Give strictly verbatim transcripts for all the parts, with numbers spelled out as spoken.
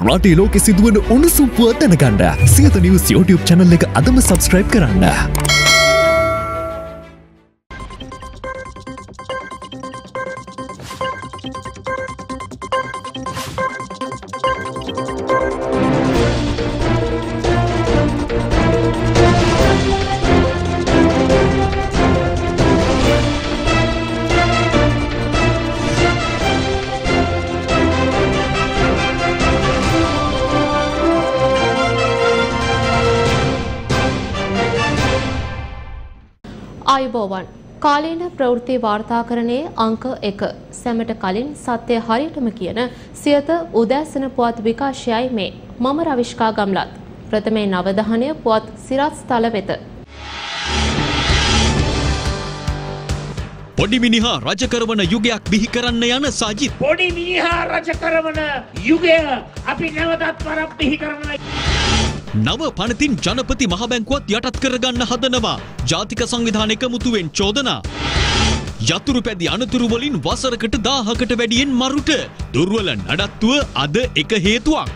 රටේ ලෝකෙ සිදුවන උණුසුම් පුවත් දැනගන්න සියත නිවුස් YouTube channel එක අදම subscribe කරන්න. ආයුබෝවන් කාලීන ප්‍රවෘත්ති වාර්තාකරණයේ අංක එක සැමට කලින් සත්‍ය හරියටම කියන සියත උදෑසන පුවත් විකාශයයි මේ මම රවිෂ්කා ගම්ලත් ප්‍රථමයෙන් අවධානය පුවත් සිරත් ස්ථල වෙත පොඩි මිනිහා රජ කරවන යුගයක් බිහි කරන්න යන සජිත් පොඩි මිනිහා රජ කරවන යුගය අපි නැවතත් වරක් බිහි කරනවා. නව පනතින් ජනපති මහ බැංකුවත් යටත් කරගන්න හදනවා ජාතික සංවිධාන එකමුතුවෙන් චෝදනා යතුරු පැදි අනතුරු වලින් වසරකට දාහකට වැඩියෙන් මරුට දුර්වල නඩත්තුව අද එක හේතුවක්.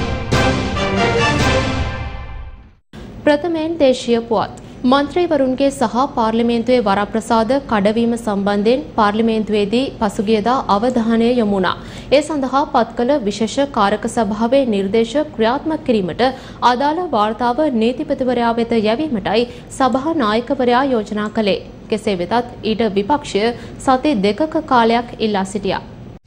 ප්‍රථමයෙන් දේශීය පුවත් මන්ත්‍රීවරුන්ගේ සහ පාර්ලිමේන්තුවේ වරප්‍රසාද කඩවීම සම්බන්ධයෙන් පාර්ලිමේන්තුවේදී පසුගියදා අවධානය යොමු වුණා. ඒ සඳහා පත් කළ විශේෂ කාරක සභාවේ නිර්දේශ ක්‍රියාත්මක කිරීමට අදාළ වාර්තාව නීතිපතිවරයා වෙත යැවීමටයි සභා නායකවරයා යෝජනා කළේ. කෙසේ වෙතත් ඊට විපක්ෂය සති දෙකක කාලයක් ඉල්ලා සිටියා.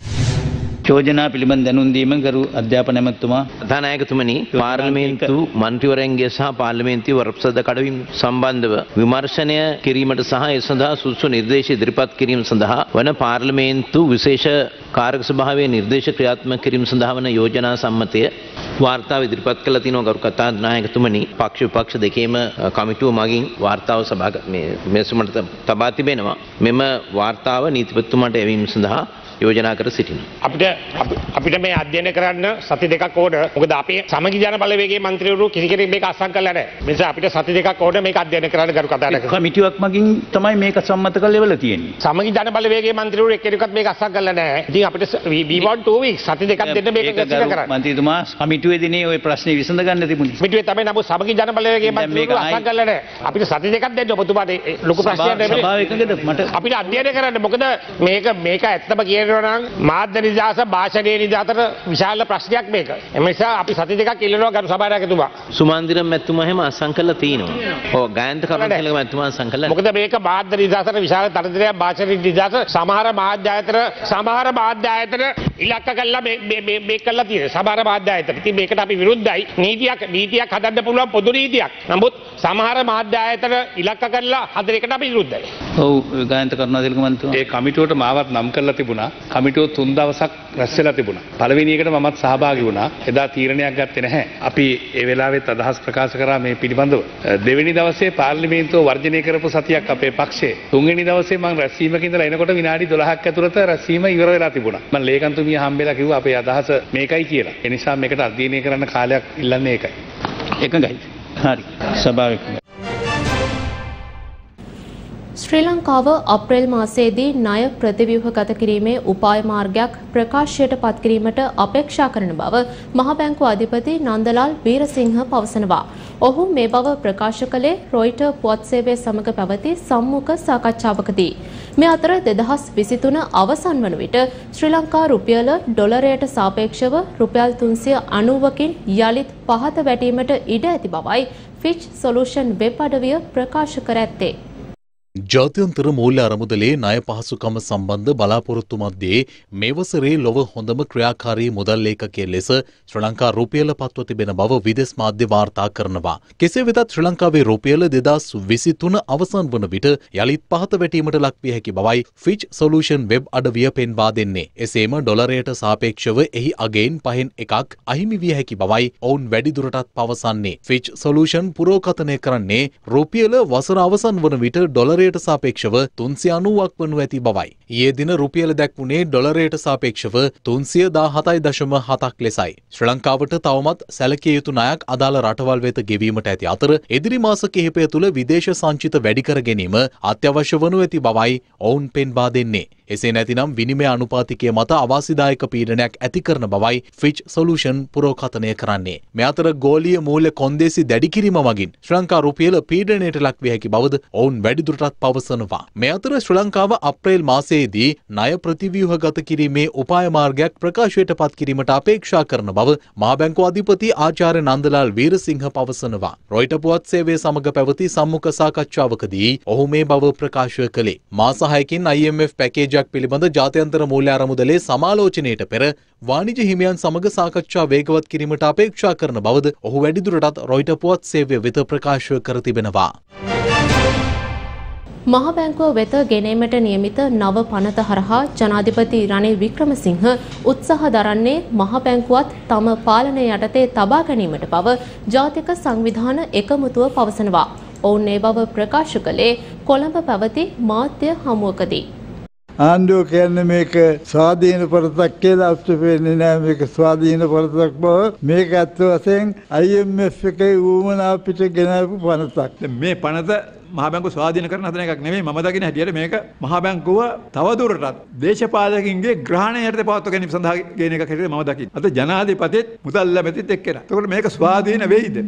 යෝජනා පිළිබඳ දැනුම් දීම කරු අධ්‍යාපන ඇමතුමා කථානායකතුමනි පාර්ලිමේන්තු මන්ත්‍රීවරයන්ගේ සහ පාර්ලිමේන්තුවේ වරප්‍රසාද කඩවීම සම්බන්ධව විමර්ශනය කිරීමට සහ ඒ සඳහා සුසු නිර්දේශ ඉදිරිපත් කිරීම සඳහා වන පාර්ලිමේන්තු විශේෂ කාරක සභාවේ නිර්දේශ ක්‍රියාත්මක කිරීම සඳහා වන යෝජනා සම්මතය වාර්තාව ඉදිරිපත් කළා තිනවා ගරු කථානායකතුමනි පක්ෂ විපක්ෂ දෙකේම කමිටුව මගින් වාර්තාව සභා මේ මෙසුමට තබා තිබෙනවා මෙම වාර්තාව නීතිපතිතුමාට යැවීම සඳහා යෝජනා කර සිටිනවා. අපිට අපිට මේ අධ්‍යයනය කරන්න සති දෙකක් ඕන. මොකද අපේ සමගි ජන බලවේගයේ මන්ත්‍රීවරු කිසි කෙනෙක් මේක අත්සන් කරලා නැහැ. ඒ නිසා අපිට සති දෙකක් ඕන මේක අධ්‍යයනය කරන්න ගරු කතානායක. කමිටුවක් මගින් තමයි මේක සම්මත කරලා ඉවල තියෙන්නේ. සමගි ජන බලවේගයේ මන්ත්‍රීවරු එක්කෙනෙක්වත් මේක අත්සන් කරලා නැහැ. ඉතින් අපිට we want two weeks සති දෙකක් දෙන්න මේක ගස්සික කරන්න. මන්ත්‍රීතුමා කමිටුවේදී ওই ප්‍රශ්නේ විසඳ ගන්න තිබුණේ. කමිටුවේ තමයි නමුත් සමගි ජන බලවේගයේ මන්ත්‍රීවරු අත්සන් කරලා නැහැ. අපිට සති දෙකක් දෙන්න ඔබතුමාට ලොකු ප්‍රශ්නයක් නෙමෙයි. සභාව එකකද මට අපිට අධ්‍යයනය කරන්න මොකද මේක මේක ඇත්තම කියනවා නම් මාධ්‍ය නිදහස භාෂණයේ නිදහසට විශාල ප්‍රශ්නයක් මේක. එම නිසා අපි සති දෙකක් ඉල්ලනවා ගරු සභානායකතුමා. සුමන්දිරම් මැතිතුමා හැම අසං කළා තිනවා. ඔව් ගායන්ත කරුණාතිලක මැතිතුමා අසං කළා. මොකද මේක මාධ්‍ය නිදහසට විශාල තරතරයක් භාෂණ නිදහස සමහර මාධ්‍ය ආයතන සමහර මාධ්‍ය ආයතන ඉලක්ක කළා මේ මේ මේ කළා තියෙනවා. සමහර මාධ්‍ය ආයතන. ඉතින් මේකට අපි විරුද්ධයි. නීතියක් නීතියක් හදන්න පුළුවන් පොදු නීතියක්. නමුත් සමහර මාධ්‍ය ආයතන ඉලක්ක කළා හදන එකට අපි විරුද්ධයි. ඔව් ගායන්ත කරුණාතිලක මන්ත්‍රීතුමා ඒ කමිටුවට මාවත් නම් කරලා තිබුණා. කමිටුව තුන් දවසක් රැස් වෙලා තිබුණා. පළවෙනි එකට මමත් සහභාගී වුණා. එදා තීරණයක් ගත්තේ නැහැ. අපි ඒ වෙලාවෙත් අදහස් ප්‍රකාශ කරා මේ පිළිබඳව. දෙවෙනි දවසේ පාර්ලිමේන්තුව වර්ජනය කරපු සතියක් අපේ පක්ෂයේ. තුන්වෙනි දවසේ මම රැස්වීමක ඉඳලා එනකොට විනාඩි දොළහක් ඇතුළත රැස්වීම ඉවර වෙලා තිබුණා. මම ලේකම්තුමිය හම්බෙලා කිව්වා අපේ අදහස මේකයි කියලා. ඒ නිසා මේකට අධ්‍යයනය කරන්න කාලයක් ඉල්ලන්නේ ඒකයි. එකඟයි. හරි. සභාවේ ශ්‍රී ලංකාව අප්‍රේල් මාසයේදී ණය ප්‍රතිව්‍යුහගත කිරීමේ උපාය මාර්ගයක් ප්‍රකාශයට පත් කිරීමට අපේක්ෂා කරන බව මහ බැංකුව අධිපති නන්දලාල් වීරසිංහ පවසනවා. ඔහු මේ බව ප්‍රකාශ කළේ රොයිටර් පුවත් සේවය සමග පැවති සම්මුඛ සාකච්ඡාවකදී. මේ අතර දෙදහස් විසිතුන අවසන් වන විට ශ්‍රී ලංකා රුපියල ඩොලරයට සාපේක්ෂව රුපියල් තුන්සිය අනූවකින් යළිත් පහත වැටීමට ඉඩ ඇති බවයි ෆිච් සොලියුෂන් වෙබ් අඩවිය ප්‍රකාශ කර ඇත්තේ. ජාත්‍යන්තර මූල්‍ය අරමුදලේ ණය පහසුකම සම්බන්ධ බලාපොරොත්තු මැද්දේ මේ වසරේ ලොව හොඳම ක්‍රියාකාරී මුදල් ලේඛකයෙ ලෙස ශ්‍රී ලංකා රුපියල පත්ව තිබෙන බව විදේශ මාධ්‍ය වාර්තා කරනවා. කෙසේ වෙතත් ශ්‍රී ලංකාවේ රුපියල දෙදහස් විසිතුන අවසන් වන විට යළිත් පහත වැටීමට ලක් විය හැකි බවයි ෆිච් සොලියුෂන් වෙබ් අඩවිය පෙන්වා දෙන්නේ. එසේම ඩොලරයට සාපේක්ෂව එහි අගයෙන් පහෙන් එකක් අහිමි විය හැකි බවයි ඔවුන් වැඩිදුරටත් පවසන්නේ. ෆිච් සොලියුෂන් පුරෝකථනය කරන්නේ රුපියල වසර අවසන් වන විට ඩොලරයට රුපියලකට සාපේක්ෂව තුන්සිය අනූවක් වනු ඇති බවයි. ඊයේ දින රුපියල දැක්වුණේ ඩොලරයට සාපේක්ෂව තුන්සිය දාහතයි දශම හතක් ලෙසයි. ශ්‍රී ලංකාවට තවමත් සැලකිය යුතු ණයක් අදාළ රටවල් වෙත ගෙවීමට ඇති අතර ඉදිරි මාස කිහිපය තුළ විදේශ සංචිත වැඩි කර ගැනීම අත්‍යවශ්‍ය වනු ඇති බවයි ඔවුන් පෙන්වා දෙන්නේ. එසේ නැතිනම් විනිමය අනුපාතිකය මත අවාසිදායක පීඩනයක් ඇති කරන බවයි ෆිච් සොලියුෂන් පුරෝකථනය කරන්නේ. මේ අතර ගෝලීය මූල්‍ය කොන්දේසි දැඩි කිරීම මගින් ශ්‍රී ලංකා රුපියල පීඩනයට ලක් විය හැකි බවද ඔවුන් වැඩිදුරටත් පවසනවා. මේ අතර ශ්‍රී ලංකාව අප්‍රේල් මාසයේදී ණය ප්‍රතිව්‍යුහගත කිරීමේ උපාය මාර්ගයක් ප්‍රකාශයට පත් කිරීමට අපේක්ෂා කරන බව මහා බැංකුව අධිපති ආචාර්ය නන්දලාල් වීරසිංහ පවසනවා. රොයිටර් පුවත් සේවය සමග පැවති සම්මුඛ සාකච්ඡාවකදී ඔහු මේ බව ප්‍රකාශ කළේ. මාස හයකින් I M F පැකේජ් පිළිබඳ ජාත්‍යන්තර මූල්‍ය අරමුදලේ සමාලෝචනයට පෙර වාණිජ්‍ය හිමියන් සමග සාකච්ඡා වේගවත් කිරීමට අපේක්ෂා කරන බවද ඔහු වැඩිදුරටත් රොයිටර් පුවත් සේවය වෙත ප්‍රකාශ කර තිබෙනවා. මහා බැංකුව වෙත ගෙනීමට නියමිත නව පනත හරහා ජනාධිපති රනිල් වික්‍රමසිංහ උත්සාහ දරන්නේ මහා බැංකුවත් තම පාලනය යටතේ තබා ගැනීමට බව ජාතික සංවිධාන එකමුතුව පවසනවා. ඔවුන් ඒ බව ප්‍රකාශ කළේ කොළඹ පැවති මාධ්‍ය හමුවකදී. ආණ්ඩුව කියන්නේ මේක ස්වාධීන පරතක් කියලා අපිට පේන්නේ නෑ. මේක ස්වාධීන පරතක් බව මේක ඇත්ත වශයෙන් I M F එකේ ඌමනා පිට ගෙනාවු පනතක්. මේ පනත මහා බැංකුව ස්වාධීන කරන හදන එකක් නෙමෙයි. මම දකින හැටියට මේක මහා බැංකුව තවදුරටත් දේශපාලකින්ගේ ග්‍රහණය යටතේ පවත්වා ගැනීම සඳහා ගෙන එකක් හැටියට මම දකින. අද ජනාධිපතිත් මුදල් ලැබෙතිත් එක්කලා. එතකොට මේක ස්වාධීන වෙයිද?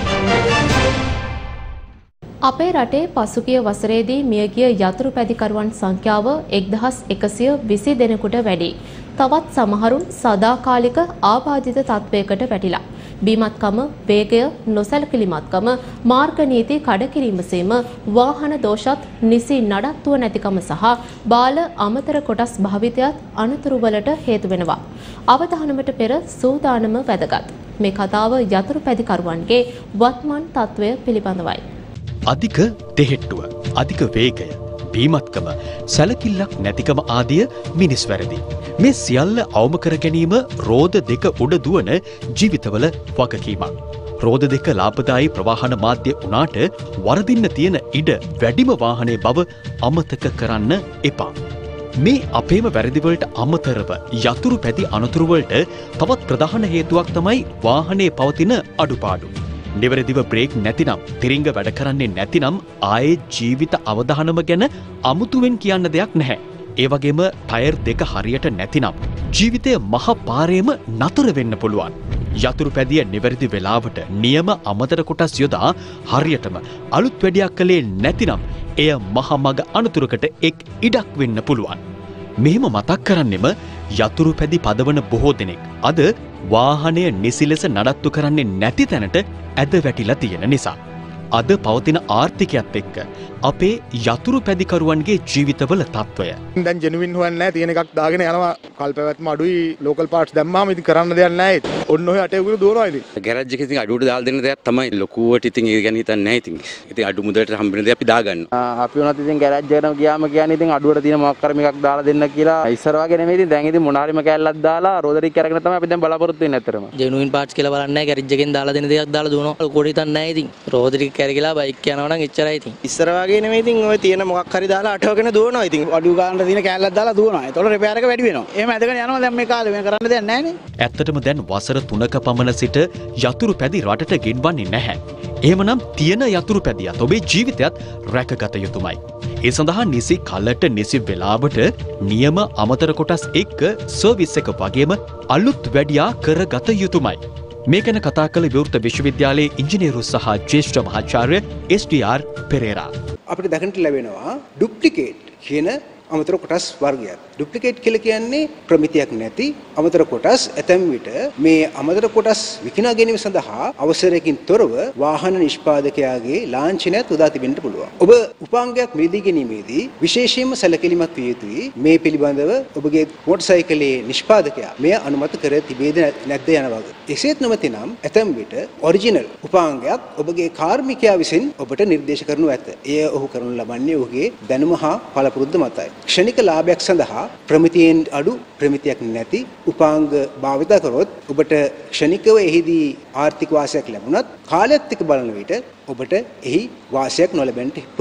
අපේ රටේ පසුගිය වසරේදී මියගිය යතුරු පැදිකරුවන් සංඛ්‍යාව එක්දහස් එකසිය විසි දෙනෙකුට වැඩි. තවත් සමහරුන් සදාකාලික ආබාධිත තත්වයකට වැටිලා. බීමත්කම, වේගය, නොසැලකිලිමත්කම, මාර්ග නීති කඩකිරීම සේම වාහන දෝෂත් නිසි නඩත්තුව නැතිකම සහ බාල අමතර කොටස් භාවිතයත් අනතුරුවලට හේතු වෙනවා. අවධානමට පෙර සූදානම වැදගත්. මේ කතාව යතුරු පැදිකරුවන්ගේ වත්මන් තත්වය පිළිබඳවයි. අධික තෙහෙට්ටුව, අධික වේගය, බීමත්කම, සැලකිල්ලක් නැතිකම ආදිය මිනිස් වැරදි. මේ සියල්ල අවම කර ගැනීම රෝද දෙක උඩ දුවන ජීවිතවල වගකීමක්. රෝද දෙක ලාභදායී ප්‍රවාහන මාධ්‍ය වුණාට වරදින්න තියෙන ඉඩ වැඩිම වාහනේ බව අමතක කරන්න එපා. මේ අපේම වැරදිවලට අමතරව යතුරු පැදි අනතුරුවලට තවත් ප්‍රධාන හේතුවක් තමයි වාහනේ පවතින අඩුපාඩු. නිවැරදිව බ්‍රේක් නැතිනම්, තිරිංග වැඩ කරන්නේ නැතිනම් ආයේ ජීවිත අවදානම ගැන අමුතුවෙන් කියන්න දෙයක් නැහැ. ඒ වගේම ටයර් දෙක හරියට නැතිනම් ජීවිතය මහ පාරේම නතර වෙන්න පුළුවන්. යතුරු පැදිය නිවැරදි වෙලාවට නියම අමතර කොටස් යොදා හරියටම අලුත් වැඩියක් කළේ නැතිනම් එය මහ මග අනතුරකට එක් ඉඩක් වෙන්න පුළුවන්. මෙහෙම මතක් කරන්නෙම යතුරු පැදි පදවන බොහෝ දෙනෙක් අද වාහනය නිසි ලෙස නඩත්තු කරන්නේ නැති තැනට ඇද වැටිලා තියෙන නිසා. අද පවතින ආර්ථිකයත් එක්ක අපේ යතුරු පැදිකරුවන්ගේ ජීවිතවල තත්ත්වය. දැන් ජෙනුවින් හොයන්නේ නැහැ, තියෙන එකක් දාගෙන යනවා. කල්පැවැත්ම අඩුයි, ලෝකල් පාර්ට්ස් දැම්මාම ඉතින් කරන්න දෙයක් නැහැ. ඔන්න ඔය අටේ උගුරු දුවනවා ඉතින්. ගෑරේජ් එකේ ඉතින් අඩුවට දාලා දෙන්න දෙයක් තමයි ලොකුවට ඉතින් ඒ ගැන හිතන්නේ නැහැ ඉතින්. ඉතින් අඩු මුදලට හම්බෙන දේ අපි දාගන්නවා. අපි වුණත් ඉතින් ගෑරේජ් එකට ගියාම කියන්නේ ඉතින් අඩුවට තියෙන මොකක් කර මේකක් දාලා දෙන්න කියලා. ඉස්සර වගේ නෙමෙයි ඉතින් දැන් ඉතින් මොන හරිම කෑල්ලක් දාලා රෝදරික් අරගෙන තමයි අපි දැන් බලාපොරොත්තු වෙන්නේ ඇත්තටම. ජෙනුවින් පාර්ට්ස් කියලා බලන්නේ නැහැ, ගෑරේජ් එකෙන් දාලා දෙන දේක් දාලා දුවනවා. ලොකුවට හිතන්නේ නැහැ ඉතින්. රෝදරික් කරගලා බයික් යනවා නම් එච්චරයි ඉතින්. ඉස්සර වගේ නෙමෙයි ඉතින් ඔය තියෙන මොකක් හරි දාලා අටවගෙන දුවනවා ඉතින්. අඩු ගානට තියෙන කෑල්ලක් දාලා දුවනවා. ඒතකොට රිපෙයාර් එක වැඩි වෙනවා. එහෙම ඇදගෙන යනවා දැන් මේ කාලේ වෙන කරන්න දෙයක් නැහැ නේ. ඇත්තටම දැන් වසර තුනක පමණ සිට යතුරු පැදි රටට ගෙන්වන්නේ නැහැ. එහෙමනම් තියෙන යතුරු පැදියත් ඔබේ ජීවිතයත් රැකගත යුතුමයි. ඒ සඳහා නිසි කලට නිසි වෙලාවට නියම අමතර කොටස් එක්ක සර්විස් එක වගේම අලුත් වැඩියා කරගත යුතුමයි. මේ ගැන කතා කළ විවෘත විශ්වවිද්‍යාලයේ ඉංජිනේරු සහ ජ්‍යෙෂ්ඨ මහාචාර්ය එස් ඩී ආර් පෙරේරා. අපිට දකින්නට ලැබෙනවා ඩුප්ලිකේට් කියන අමතර කොටස් වර්ගයක්. ඩුප්ලිකේට් කියලා කියන්නේ ප්‍රමිතියක් නැති අමතර කොටස්. ඇතැම් විට මේ අමතර කොටස් විකිණා ගැනීම සඳහා අවසරයකින් තොරව වාහන නිෂ්පාදකයාගේ ලාංඡනයත් උදා තිබෙන්න පුළුවන්. ඔබ උපාංගයක් මිලදී ගැනීමේදී විශේෂයෙන්ම සැලකිලිමත් විය යුතුයි. මේ පිළිබඳව ඔබගේ මෝටර් සයිකලයේ නිෂ්පාදකයා මෙය අනුමත කර තිබේද නැද්ද යන වගේ. එසේත් නොමැතිනම් ඇතැම් විට ඔරිජිනල් උපාංගයක් ඔබගේ කාර්මිකයා විසින් ඔබට නිර්දේශ කරනු ඇත. එය ඔහු කරනු ලබන්නේ ඔහුගේ දැනුම හා පළපුරුද්ද මතයි. ක්ෂණික ලාභයක් සඳහා ප්‍රමිතියෙන් අඩු ප්‍රමිතියක් නැති උපාංග භාවිත කරොත් ඔබට ක්ෂණිකව එහිදී ආර්ථික වාසියක් ලැබුණත් කාලයත් එක්ක බලන විට ඔබට එහි වාසියක් නොලැබෙන්න පුළුවන්.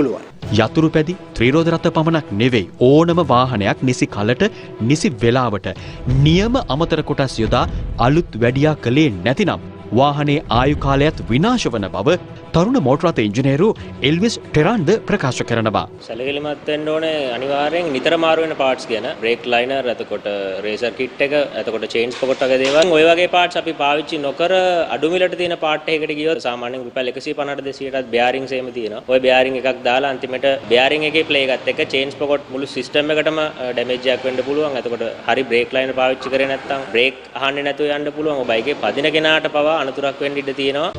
යතුරු පැදි ත්‍රිරෝද රථ පමණක් නෙවෙයි ඕනම වාහනයක් නිසි කලට නිසි වෙලාවට නියම අමතර කොටස් යොදා අලුත් වැඩියා කළේ නැතිනම් වාහනේ ආයු කාලයත් විනාශ වන බව තරුණ මෝටර රථ ඉංජිනේරු එල්විස් ටෙරාන්ඩ් ප්‍රකාශ කරනවා. සැලකිලිමත් වෙන්න ඕනේ අනිවාර්යෙන් නිතර මාරු වෙන පාර්ට්ස් ගැන. බ්‍රේක් ලයිනර්, එතකොට රේසර් කිට් එක, එතකොට චේන්ජ් පොකට් වගේ දේවල්. ඔය වගේ පාර්ට්ස් අපි පාවිච්චි නොකර අඩු මිලට තියෙන පාර්ට් එකකට ගියොත් සාමාන්‍යයෙන් රුපියල් එකසිය පනහට දෙසීයටත් බෙයාරින්ග්ස් එහෙම තියෙනවා. ඔය බෙයාරින්ග් එකක් දාලා අන්තිමට බෙයාරින්ග් එකේ ප්ලේ එකත් එක්ක චේන්ජ් පොකට් මුළු සිස්ටම් එකටම ඩැමේජ් එකක් වෙන්න පුළුවන්. එතකොට හරි බ්‍රේක් ලයිනර් පාවිච්චි කරේ නැත්නම් බ්‍රේක් අහන්නේ නැතුව යන්න පුළුවන්. ඔය බයිකේ පදින කෙනාට පවා අනතුරක් වෙන්න ඉඩ තියෙනවා.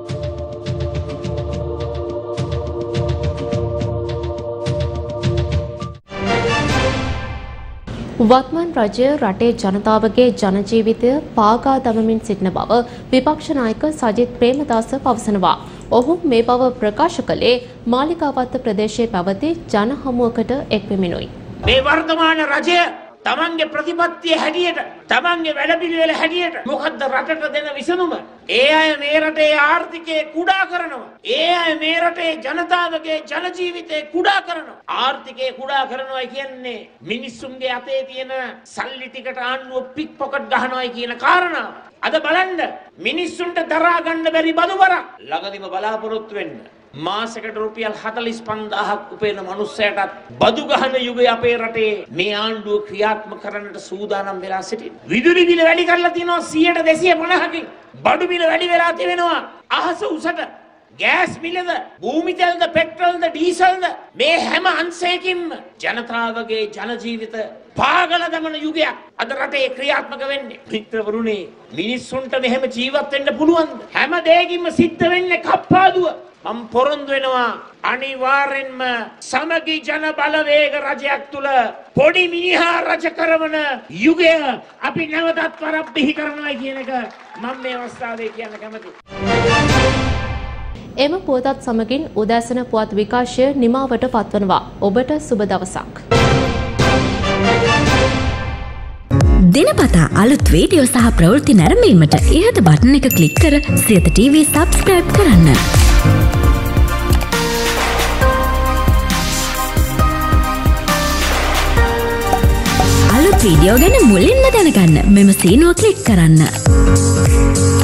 වත්මන් රජය රටේ ජනතාවගේ ජනජීවිතය පාගා දමමින් සිටින බව විපක්ෂ නායක සජිත් ප්‍රේමදාස පවසනවා. ඔහු මේ බව ප්‍රකාශ කළේ මාලිකාවත්ත ප්‍රදේශයේ පැවති ජන හමුවකට එක්වෙමිනුයි. මේ වර්තමාන රජය තමන්ගේ ප්‍රතිපත්තිය හැටියට තමන්ගේ වැඩපිළිවෙල හැටියට මොකද්ද රටට දෙන විසඳුම? ඒ අය මේ රටේ ආර්ථිකය කුඩා කරනවා. ඒ අය මේ රටේ ජනතාවගේ ජන ජීවිතේ කුඩා කරනවා. ආර්ථිකය කුඩා කරනවා කියන්නේ මිනිස්සුන්ගේ අතේ තියෙන සල්ලි ටිකට ආණ්ඩුව පික් පොකට් ගහනවායි කියන කාරණාව. අද බලන්න මිනිස්සුන්ට දරා ගන්න බැරි බදු බරක් ළඟදිම බලාපොරොත්තු වෙන්න. මාසෙකට රුපියල් හතළිස් පන්දාහක් උපයන මනුස්සයටත් බදු ගහන යුගයේ අපේ රටේ මේ ආණ්ඩුව ක්‍රියාත්මක කරන්නට සූදානම් වෙලා සිටිනවා. විදුලි බිල වැඩි කරලා තියෙනවා සියයට දෙසිය පනහකින්. බඩු බිල වැඩි වෙලා තිබෙනවා අහස උසට. ගෑස් මිලද, භූමි තෙල්ද, පෙට්‍රල්ද, ඩීසල්ද මේ හැම අංශයකින්ම ජනතාවගේ ජන ජීවිත පාගල දමන යුගයක් අද රටේ ක්‍රියාත්මක වෙන්නේ. මිත්‍රවරුනි, මිනිස්සුන්ට මෙහෙම ජීවත් වෙන්න පුළුවන්ද? හැම දෙයකින්ම සිද්ධ වෙන්නේ කප්පාදුව. මම පොරොන්දු වෙනවා අනිවාර්යෙන්ම සමගි ජන බලවේග රජයක් තුල පොඩි මිනිහා රජ කරවන යුගය අපි නැවතත් වරක් බිහි කරනවා කියන එක මම මේ අවස්ථාවේ කියන්න කැමතියි. එම පුවතත් සමගින් උදෑසන පුවත් විකාශය නිමාවට පත්වනවා. ඔබට සුබ දවසක්. දිනපතා අලුත් වීඩියෝ සහ ප්‍රවෘත්ති නැරඹීමට ඉහත බටන් එක ක්ලික් කර සියත ටීවී සබ්ස්ක්‍රයිබ් කරන්න. අලුත් වීඩියෝ ගැන මුලින්ම දැනගන්න මෙම සීනුව ක්ලික් කරන්න.